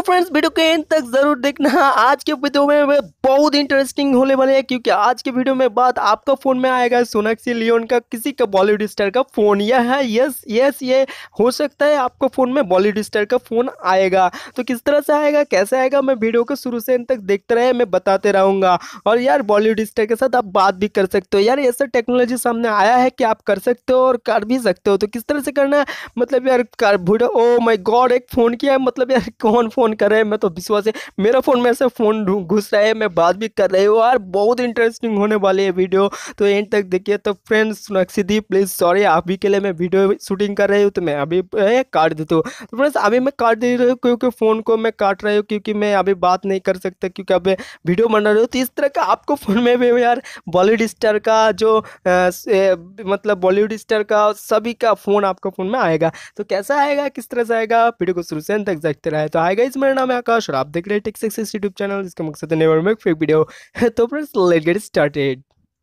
Friends video के and तक जरूर देखना। आज के वीडियो में बहुत इंटरेस्टिंग होने वाले हैं, क्योंकि आज के वीडियो में बात आपका फोन में आएगा सोनाक्षी लियोन का किसी का बॉलीवुड स्टार का फोन। यह है यस यस ये हो सकता है आपका फोन में बॉलीवुड स्टार का फोन आएगा। तो किस तरह से आएगा, कैसे आएगा, मैं वीडियो को शुरू से एंड तक देखते रहे, मैं बताते रहूंगा। और यार बॉलीवुड स्टार के साथ आप बात भी कर सकते हो। यार ऐसा टेक्नोलॉजी सामने आया है कि आप कर सकते हो और कर भी सकते हो। तो किस तरह से करना है, मतलब यार वीडियो, ओ माय गॉड, एक फोन किया है, मतलब यार कौन फोन कर रहे हैं, मैं तो विश्वास है मेरा फोन में से फोन घुस रहा है, मैं बात भी कर रही हूँ। यार बहुत इंटरेस्टिंग होने वाली है वीडियो, तो एंड तक देखिए। तो फ्रेंड्स सोनाक्षी दी प्लीज सॉरी, अभी के लिए मैं वीडियो शूटिंग कर रही हूँ, तो मैं अभी काट देता हूँ। तो फ्रेंड्स अभी मैं काट दे रही हूँ क्योंकि फ़ोन को मैं काट रही हूँ, क्योंकि मैं अभी बात नहीं कर सकता, क्योंकि अब वीडियो बना रही हूँ। तो इस तरह का आपको फ़ोन में भी यार बॉलीवुड स्टार का जो मतलब बॉलीवुड स्टार का सभी का फ़ोन आपका फ़ोन में आएगा। तो कैसा आएगा, किस तरह से आएगा, वीडियो को शुरू से अंत तक देखते रहे। तो आएगा इस, मेरा नाम है आकाश और आप देख रहे हैं टेक सक्सेस यूट्यूब चैनल, जिसका मकसद है नेवर मेक फेक वीडियो। तो फ्रेंड्स लेट्स गेट स्टार्टेड।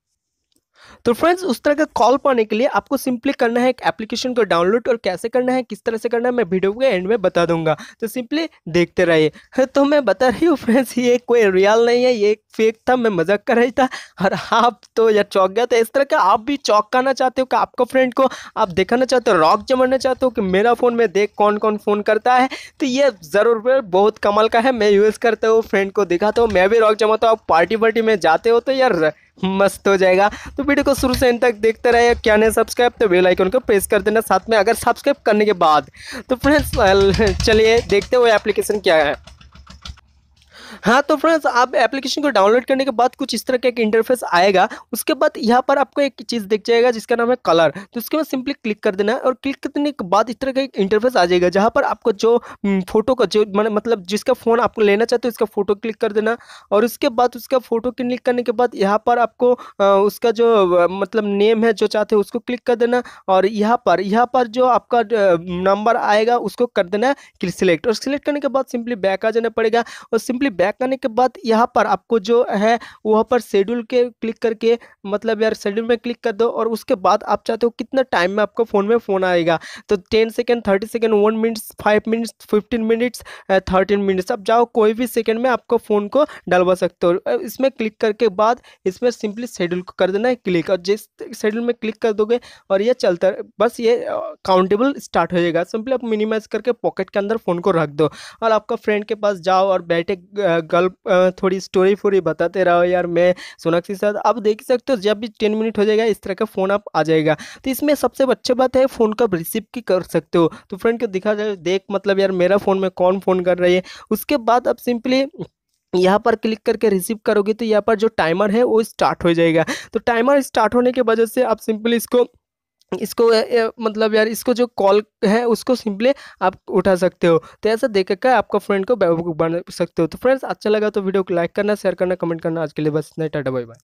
तो फ्रेंड्स उस तरह का कॉल पाने के लिए आपको सिंपली करना है एक एप्लीकेशन को डाउनलोड, और कैसे करना है, किस तरह से करना है, मैं वीडियो के एंड में बता दूंगा। तो सिंपली देखते रहिए। तो मैं बता रही हूँ फ्रेंड्स, ये कोई रियल नहीं है, ये एक फेक था, मैं मजाक कर रही था और आप तो यार चौंक गया था। इस तरह का आप भी चौंकाना चाहते हो कि आपका फ्रेंड को आप दिखाना चाहते हो, रॉक जमाना चाहते हो कि मेरा फ़ोन में देख कौन कौन फ़ोन करता है, तो ये ज़रूर बहुत कमाल का है। मैं यूज़ करता हूँ, फ्रेंड को दिखाता हूँ, मैं भी रॉक जमाता हूँ। आप पार्टी वार्टी में जाते हो तो यार मस्त हो जाएगा। तो वीडियो को शुरू से अंत तक देखते रहे। क्या नहीं सब्सक्राइब तो बेल आइकन को प्रेस कर देना साथ में, अगर सब्सक्राइब करने के बाद। तो फ्रेंड्स चलिए देखते हुए एप्लीकेशन क्या है। हाँ तो फ्रेंड्स आप एप्लीकेशन को डाउनलोड करने के बाद कुछ इस तरह का एक इंटरफेस आएगा। उसके बाद यहाँ पर आपको एक चीज़ दिख जाएगा जिसका नाम है कलर। तो उसके बाद सिंपली क्लिक कर देना है, और क्लिक करने के बाद इस तरह का एक इंटरफेस आ जाएगा, जहाँ पर आपको जो फोटो का जो मतलब जिसका फ़ोन आपको लेना चाहते हो उसका फोटो क्लिक कर देना। और उसके बाद उसका फोटो क्लिक करने के बाद यहाँ पर आपको उसका जो मतलब नेम है जो चाहते हो उसको क्लिक कर देना। और यहाँ पर जो आपका नंबर आएगा उसको कर देना है सिलेक्ट, और सिलेक्ट करने के बाद सिंपली बैक आ जाना पड़ेगा। और सिंपली बैक आने के बाद यहाँ पर आपको जो है वहाँ पर शेड्यूल के क्लिक करके, मतलब यार शेड्यूल में क्लिक कर दो। और उसके बाद आप चाहते हो कितना टाइम में आपको फ़ोन में फ़ोन आएगा, तो 10 second, 30 second, 1 minutes, 5 minutes, 15 minutes, 13 minutes, आप जाओ कोई भी सेकेंड में आपको फ़ोन को डलवा सकते हो। इसमें क्लिक करके बाद इसमें सिंपली शेड्यूल को कर देना है क्लिक, और जिस शेड्यूल में क्लिक कर दोगे और ये चलता बस ये काउंटेबल स्टार्ट हो जाएगा। सिंपली आप मिनिमाइज करके पॉकेट के अंदर फ़ोन को रख दो, और आपका फ्रेंड के पास जाओ और बैठे गर्ल थोड़ी स्टोरी फोरी बताते रहो, यार मैं सोनाक्षी के साथ। आप देख सकते हो जब भी 10 मिनट हो जाएगा इस तरह का फ़ोन आप आ जाएगा। तो इसमें सबसे अच्छी बात है फ़ोन का रिसीव की कर सकते हो, तो फ्रेंड को दिखा जाए देख मतलब यार मेरा फ़ोन में कौन फ़ोन कर रही है। उसके बाद आप सिंपली यहाँ पर क्लिक करके रिसीव करोगे तो यहाँ पर जो टाइमर है वो स्टार्ट हो जाएगा। तो टाइमर स्टार्ट होने की वजह से आप सिंपली इसको इसको मतलब यार इसको जो कॉल है उसको सिंपली आप उठा सकते हो। तो ऐसा देख कर आपका फ्रेंड को बेवकूफ़ बना सकते हो। तो फ्रेंड्स अच्छा लगा तो वीडियो को लाइक करना, शेयर करना, कमेंट करना। आज के लिए बस इतना ही, टाटा बाय बाय।